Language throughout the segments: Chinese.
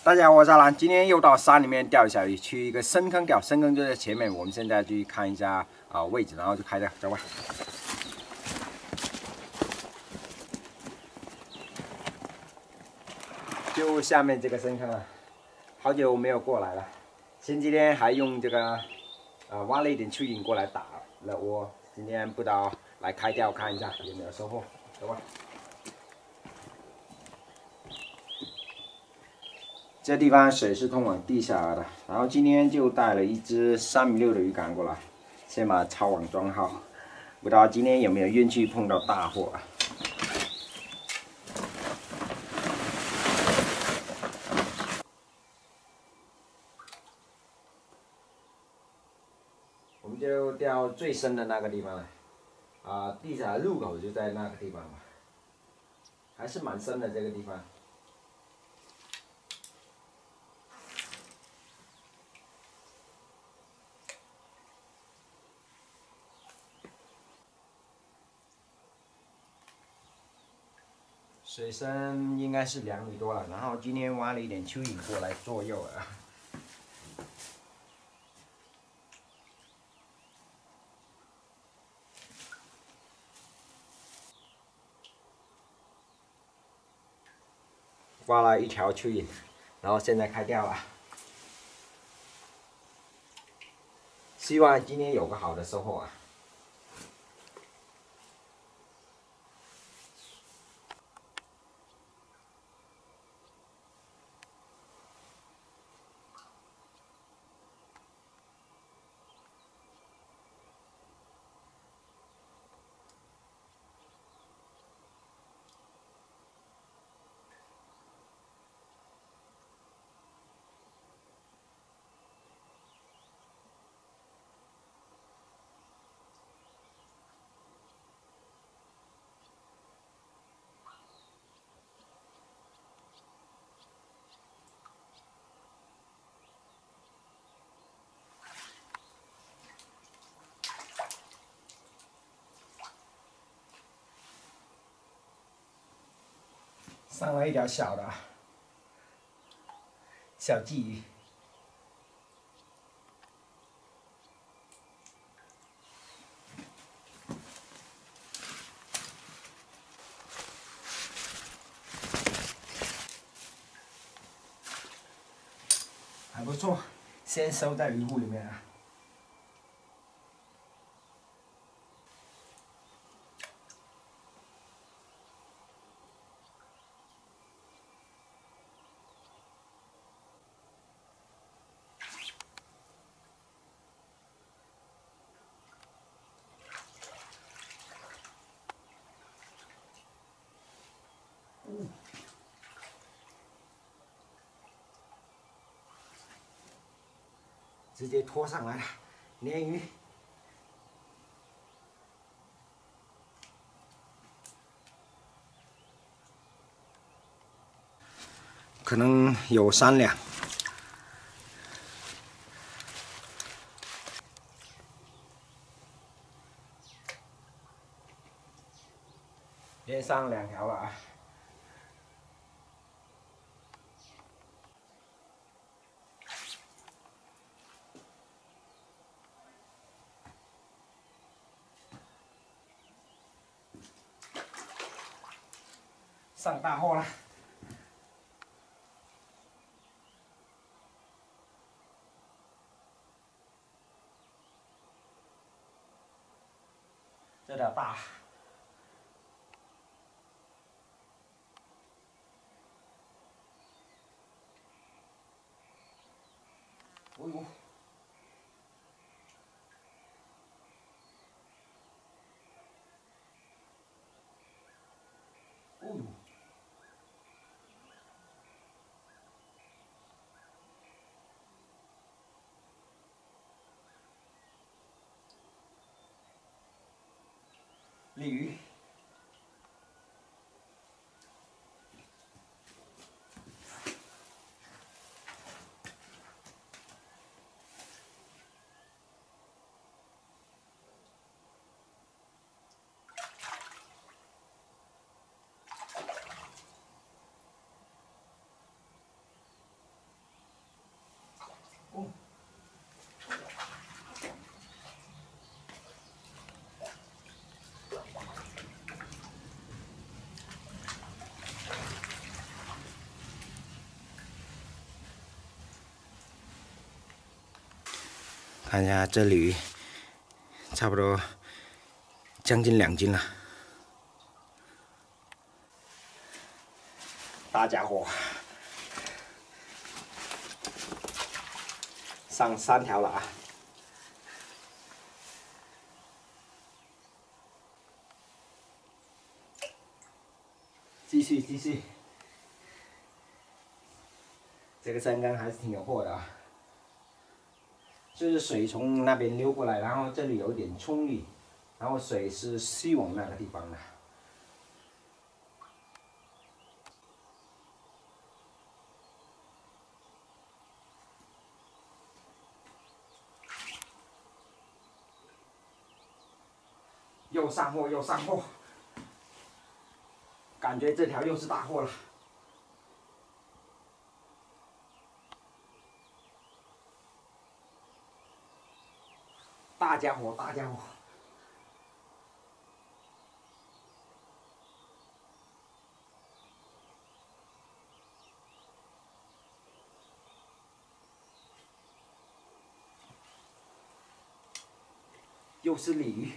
大家好，我是阿兰，今天又到山里面钓小鱼，去一个深坑钓，深坑就在前面。我们现在去看一下位置，然后就开钓，走吧。就下面这个深坑啊，好久没有过来了。前几天还用这个挖了一点蚯蚓过来打了窝，今天不知道来开钓看一下有没有收获，走吧。 这地方水是通往地下的，然后今天就带了一只3.6米的鱼竿过来，先把抄网装好，不知道今天有没有运气碰到大货啊？我们就钓最深的那个地方了，地下的入口就在那个地方吧，还是蛮深的这个地方。 水深应该是2米多了，然后今天挖了一点蚯蚓过来做诱饵。挖了一条蚯蚓，然后现在开钓了。希望今天有个好的收获啊！ 上了一条小的小鲫鱼，还不错，先收在鱼库里面啊。 直接拖上来了，鲢鱼。可能有3两。连上2条了啊！ 上大货了！这条大，哦呦！哦呦！ 鲤鱼， 看一下这里，差不多将近2斤了。大家伙，上3条了啊！继续，这个深坑还是挺有货的啊。就是水从那边流过来，然后这里有点冲力，然后水是西往那个地方的。又上货，感觉这条又是大货了。大家伙，又是鲤鱼。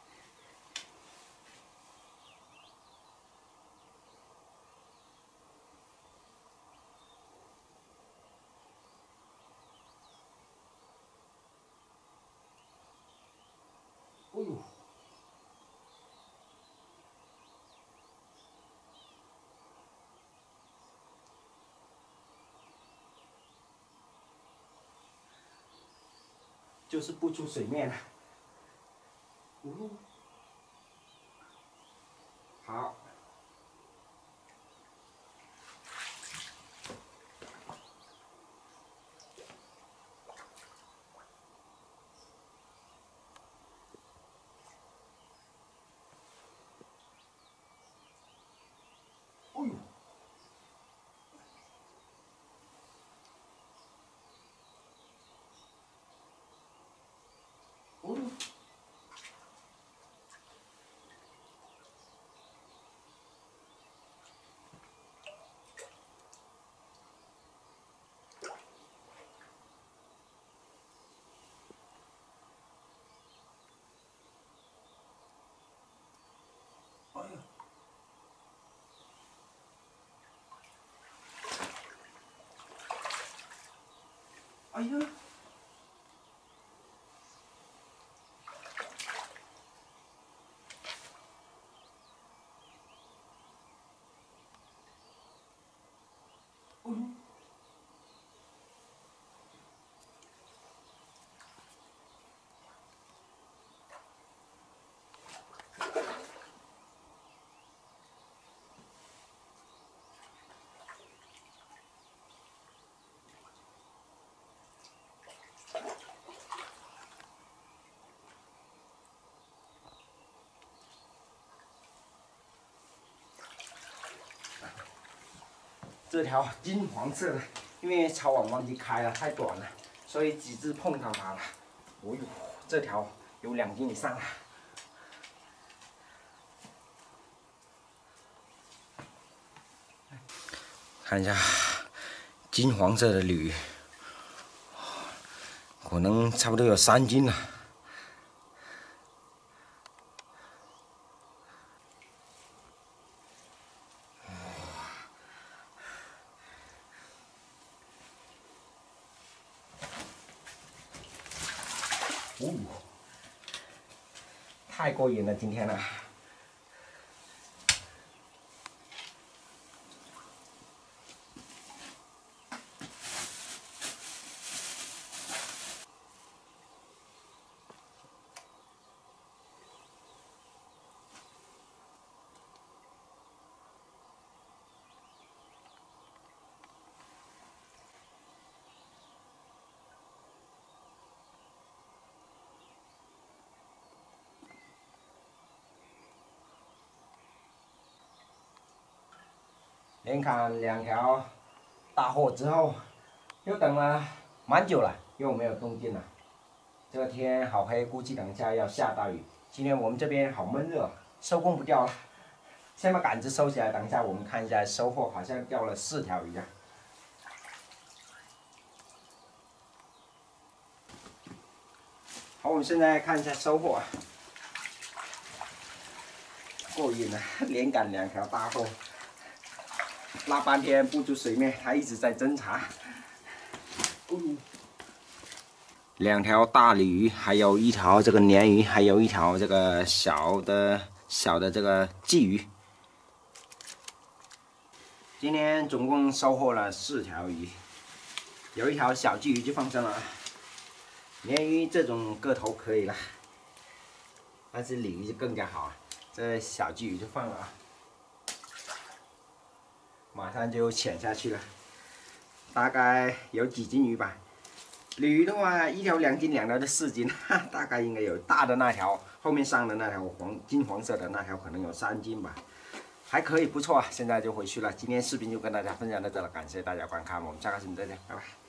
哎呦！就是不出水面了。好。哎呦！哎呦！哎呀！哎呀！哎呦！这条金黄色的，因为抄网忘记开了，太短了，所以几只碰到它了。哦呦，这条有2斤以上了。看一下金黄色的鲤鱼，可能差不多有3斤了。哦，太过瘾了，今天了。连砍2条大货之后，又等了蛮久了，又没有动静了。这个天好黑，估计等一下要下大雨。今天我们这边好闷热，收工不掉了。先把杆子收起来，等一下我们看一下收获，好像钓了4条鱼啊。 好，我们现在看一下收获啊，过瘾了，连赶2条大货，拉半天不出水面，它一直在侦查。2条大鲤鱼，还有1条这个鲶鱼，还有1条这个小的这个鲫鱼。今天总共收获了4条鱼，有1条小鲫鱼就放生了。鲶鱼这种个头可以了，但是鲤鱼就更加好啊。这小鲫鱼就放了啊，马上就潜下去了，大概有几斤鱼吧。鲤鱼的话，1条2斤，2条就4斤，大概应该有大的那条，后面上的那条金黄色的那条可能有3斤吧，还可以，不错啊。现在就回去了，今天视频就跟大家分享到这了，感谢大家观看，我们下个视频再见，拜拜。